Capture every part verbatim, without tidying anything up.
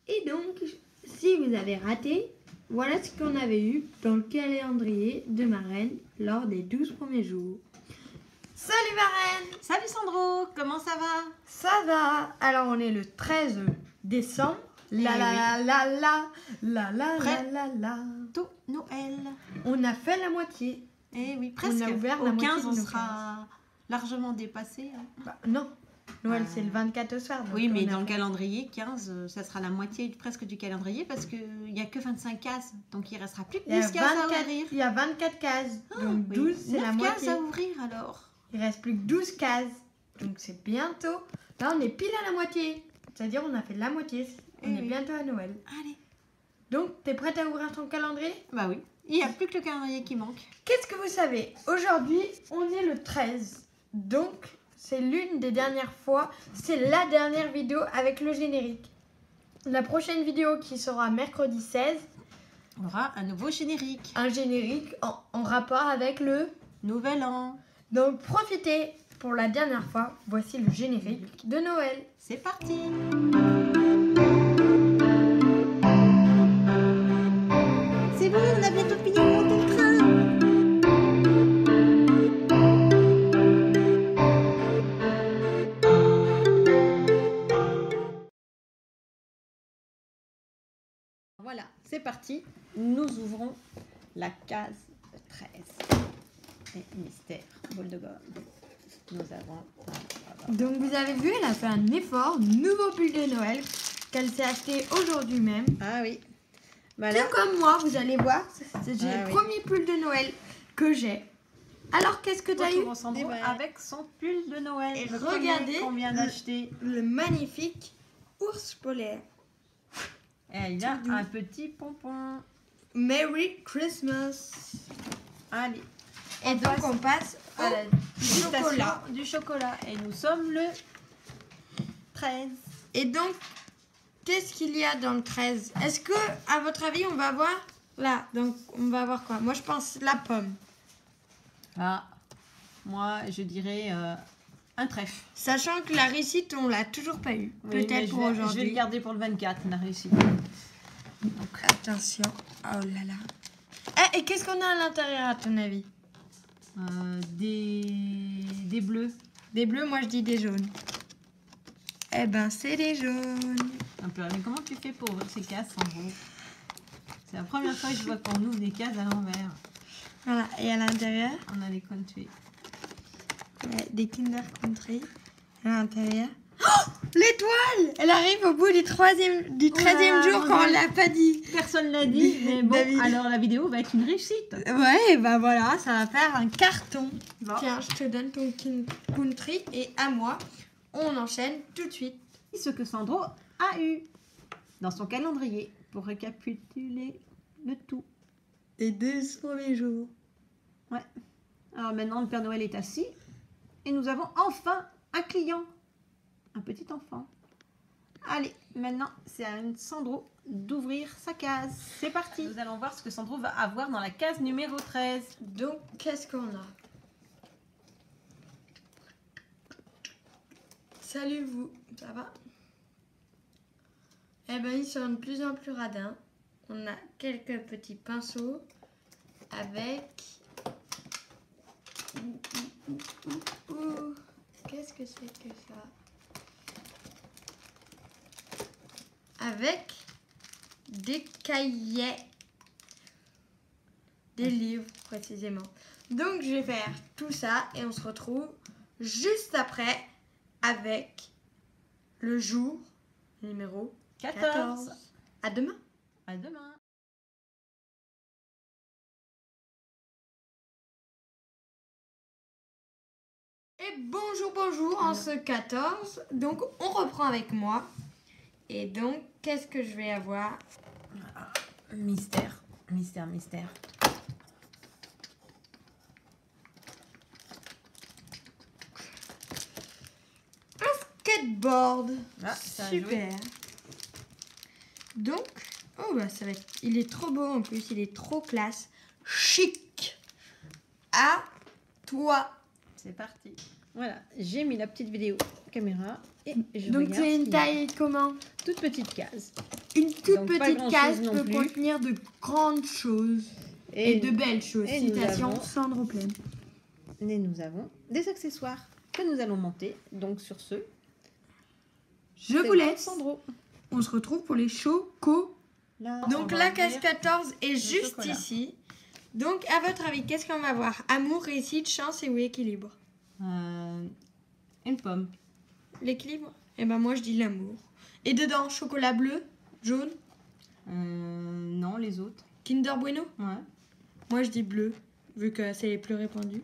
Et donc, si vous avez raté, voilà ce qu'on avait eu dans le calendrier de Marraine lors des douze premiers jours. Salut Marraine! Salut Sandro, comment ça va? Ça va! Alors on est le treize décembre. La Eh la, oui. la la la la la Prêt. la la la. Tout Noël. On a fait la moitié. Eh oui, presque. On a ouvert Au la moitié quinze, de on nos sera largement dépassé. Hein. Bah, non, Noël Ah. c'est le vingt-quatre au soir. donc Oui, mais on a dans le fait- calendrier, quinze, euh, ça sera la moitié presque du calendrier parce qu'il n'y a que vingt-cinq cases. Donc il ne restera plus que Il y, a dix cases à vingt-quatre, ouvrir. il y a vingt-quatre cases. Donc Oui. douze c'est la neuf moitié. cases à ouvrir alors. Il reste plus que douze cases. Donc c'est bientôt. Là on est pile à la moitié. C'est-à-dire on a fait la moitié. On Eh est oui. bientôt à Noël. Allez. Donc t'es prête à ouvrir ton calendrier? Bah oui, il n'y a plus que le calendrier qui manque. Qu'est-ce que vous savez? Aujourd'hui on est le treize. Donc c'est l'une des dernières fois. C'est la dernière vidéo avec le générique. La prochaine vidéo qui sera mercredi seize. On aura un nouveau générique. Un générique en, en rapport avec le... Nouvel an. Donc profitez pour la dernière fois. Voici le générique de Noël. C'est parti. C'est bon, on a bientôt fini de monter le train. Voilà, c'est parti. Nous ouvrons la case treize. Et mystère, bol de gomme. Nous avons... Donc vous avez vu, elle a fait un effort. Nouveau pull de Noël qu'elle s'est acheté aujourd'hui même. Ah oui. Voilà. Tout comme moi, vous allez voir. C'est c'est Ah le oui. premier pull de Noël que j'ai. Alors qu'est-ce que tu as eu? Retour Sandro Eh ben, avec son pull de Noël. Et Le regardez premier qu'on vient le- d'acheter. le magnifique ours polaire. Et il a Tout doux. un petit pompon. Merry Christmas. Allez. Et donc on passe à la Dégustation chocolat. du chocolat. Et nous sommes le treize. Et donc, qu'est-ce qu'il y a dans le treize? Est-ce que, à votre avis, on va voir là? Donc, on va voir quoi? Moi, je pense la pomme. Ah, moi je dirais euh, un trèfle. Sachant que la réussite, on l'a toujours pas eu. Oui, mais Peut-être je pour vais- Je vais le aujourd'hui. garder pour le vingt-quatre, la réussite. Donc, Attention. Oh là là. Eh, et qu'est-ce qu'on a à l'intérieur, à ton avis? euh, des, des bleus. Des bleus, moi je dis des jaunes. Eh ben, c'est des jaunes. Un peu. Mais comment tu fais pour ouvrir ces cases, Sandro? C'est la première fois que je vois qu'on ouvre des cases à l'envers. Voilà. Et à l'intérieur, On a les country. il y a des Kinder Country. À l'intérieur. Oh, l'étoile! Elle arrive au bout du troisième, du treizième Voilà, jour quand on l'a pas dit. Personne l'a dit, mais bon, David. alors la vidéo va être une réussite. Ouais, bah voilà, ça va faire un carton. Bon. Tiens, je te donne ton kin- country et à moi, on enchaîne tout de suite. Ce que Sandro a eu dans son calendrier pour récapituler le tout. Les deux premiers jours. Ouais. Alors maintenant, le Père Noël est assis et nous avons enfin un client, un petit enfant. Allez, maintenant, c'est à Sandro d'ouvrir sa case. C'est parti. Nous allons voir ce que Sandro va avoir dans la case numéro treize. Donc, qu'est-ce qu'on a? Salut vous, ça va? Eh ben, ils sont de plus en plus radins. On a quelques petits pinceaux avec... Ouh, ouh, ouh, ouh. Qu'est-ce que c'est que ça? Avec des cahiers, des livres précisément. Donc je vais faire tout ça et on se retrouve juste après avec le jour numéro quatorze. quatorze. À demain. À demain. Et bonjour, bonjour en ce quatorze. Donc on reprend avec moi. Et donc qu'est-ce que je vais avoir? Mystère, mystère, mystère. Skateboard. Ah, ça a joué. Super. Donc, oh bah ça va être, il est trop beau en plus, il est trop classe, chic. À toi. C'est parti. Voilà, j'ai mis la petite vidéo caméra et je Donc regarde c'est ce une qu'il y a. taille comment? Toute petite case. Une toute Donc, pas petite grand-chose case non peut plus. contenir de grandes choses et, de belles choses. et nous Citation avons- Sandro Plaine. Et nous avons des accessoires que nous allons monter. Donc sur ce, Je c'est vous laisse. Sandro. On se retrouve pour les chocos. Là, on Donc va la ouvrir case quatorze est juste chocolat. ici. Donc à votre avis, qu'est-ce qu'on va voir? Amour, réussite, chance et ou équilibre? euh, une pomme. L'équilibre? Eh ben moi je dis l'amour. Et dedans, chocolat bleu, jaune, Euh, non, les autres. Kinder Bueno? Ouais. Moi je dis bleu, vu que c'est les plus répandus.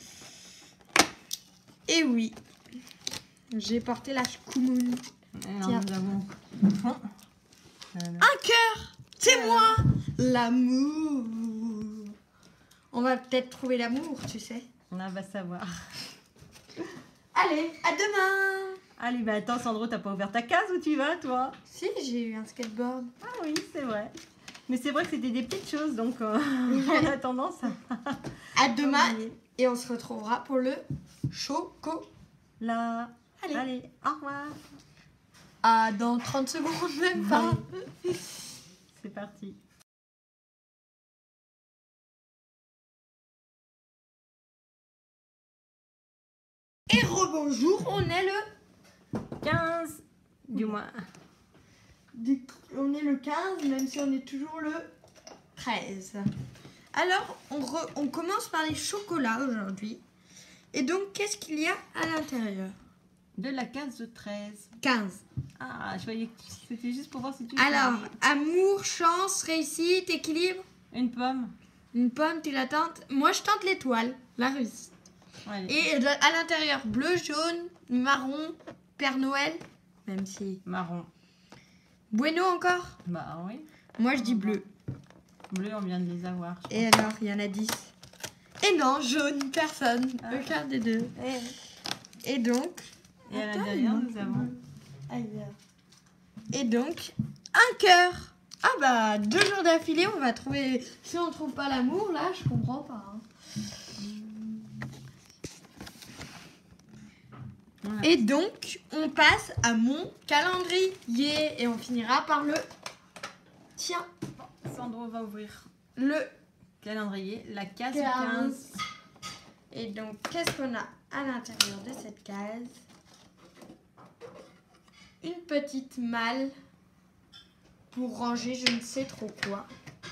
Et oui, j'ai porté la Shkumun. Alors Tiens. nous avons le fond. Euh, Un cœur, c'est moi, l'amour. On va peut-être trouver l'amour, tu sais. on va savoir. Allez, à demain. Allez, bah attends, Sandro, t'as pas ouvert ta case où tu vas, toi? Si, j'ai eu un skateboard. Ah oui, c'est vrai. Mais c'est vrai que c'était des petites choses, donc euh, on a tendance à... À demain, et on se retrouvera pour le choco. Là. Allez. Allez, au revoir. Ah, dans trente secondes, même pas. C'est parti. Et rebonjour, on est le... quinze, du moins. du- On est le quinze, même si on est toujours le treize. Alors, on, re- on commence par les chocolats aujourd'hui. Et donc, qu'est-ce qu'il y a à l'intérieur? De la case de treize. quinze. Ah, je voyais que c'était juste pour voir si tu... Alors, amour, chance, réussite, équilibre. Une pomme. Une pomme, tu la tentes? Moi, je tente l'étoile, la réussite. Allez. Et de- à l'intérieur, bleu, jaune, marron, Père Noël. Même si... Marron. Bueno encore? Bah oui. Moi, je dis bleu. Bleu, on vient de les avoir. je Et alors, il y en a dix. Et non, jaune, personne. Ah. Aucun des deux. pense. Et donc... Et à Attends, l'intérieur, il nous manque- avons... Ailleurs. Et donc, un cœur. Ah bah, deux jours d'affilée, on va trouver... Si on trouve pas l'amour, là, je comprends pas. hein. Voilà. Et donc, on passe à mon calendrier. Et on finira par le... Tiens, Sandro va ouvrir le calendrier, la case quinze. quinze. Et donc, qu'est-ce qu'on a à l'intérieur de cette case? Une petite malle pour ranger je ne sais trop quoi.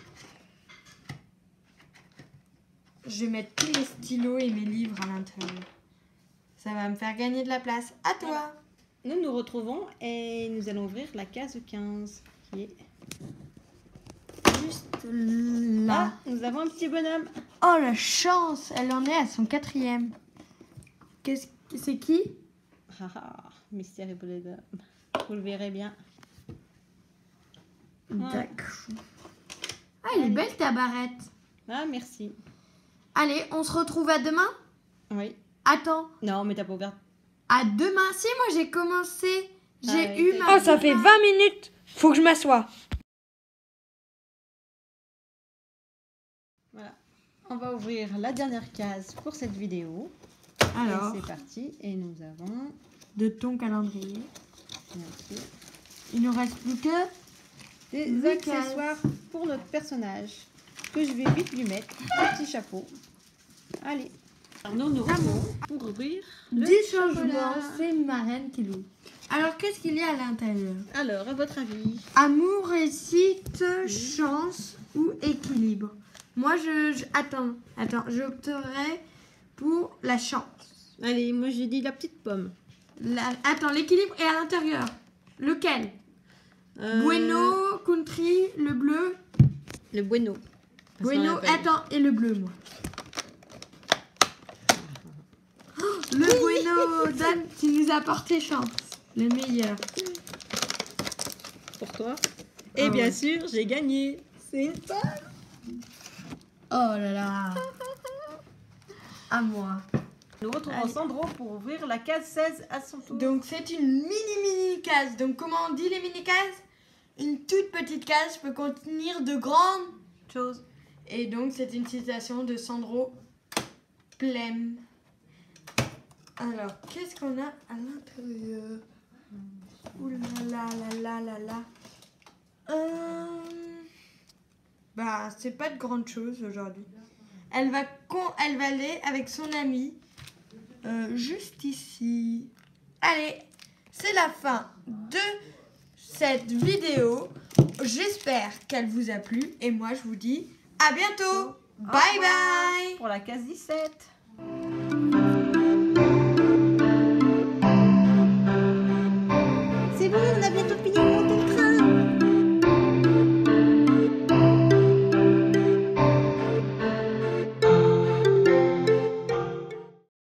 Je vais mettre tous mes stylos et mes livres à l'intérieur. Ça va me faire gagner de la place. À toi. Nous nous retrouvons et nous allons ouvrir la case quinze. Qui est... Juste là. Ah, nous avons un petit bonhomme. Oh la chance, elle en est à son quatrième. Qu'est-ce que c'est qui? Ah, ah, mystère et bonhomme. Vous le verrez bien. D'accord. Ah, elle est belle ta barrette. Ah, merci. Allez, on se retrouve à demain. Oui. Attends, Non, mais t'as pas ouvert. à demain. Si, moi j'ai commencé. J'ai Ah ouais, eu t'as- ma. Oh, ça fait vingt minutes. Faut que je m'assoie. Voilà. On va ouvrir la dernière case pour cette vidéo. Alors, Et c'est parti. Et nous avons... de ton calendrier. Merci. Il nous reste plus que. Des Huit accessoires pour notre personnage que je vais vite lui mettre. Un petit chapeau. Allez. Alors, nous nous retrouvons pour ouvrir le dix chocolat. changements. C'est ma reine qui l'ouvre. Alors, qu'est-ce qu'il y a à l'intérieur? Alors, à votre avis? Amour, réussite, chance ou équilibre? Moi, je. je- Attends, attends. J'opterai pour la chance. Allez, moi j'ai dit la petite pomme. La- Attends, l'équilibre est à l'intérieur. Lequel? Euh, Bueno, country, le bleu. Le bueno. Parce qu'on Bueno, l'appelle. attends, et le bleu, moi. Oh, le bueno, Dan, tu nous as porté chance. Le meilleur. Pour toi. Et Ah bien ouais. sûr, j'ai gagné. C'est une pomme. Oh là là. À moi. Nous retrouvons Allez. Sandro pour ouvrir la case seize à son tour. Donc, c'est une mini-mini case. Donc, comment on dit les mini-cases? Une toute petite case peut contenir de grandes. chose. Et donc, c'est une citation de Sandro Plaine. Alors, qu'est-ce qu'on a à l'intérieur? Ouh là là là là là là. Bah, c'est pas de grande chose aujourd'hui. Elle va, con... Elle va aller avec son amie euh, juste ici. Allez, c'est la fin de cette vidéo. J'espère qu'elle vous a plu. Et moi, je vous dis à bientôt. Bye bye. Pour la case dix-sept. C'est bon, on a bientôt fini.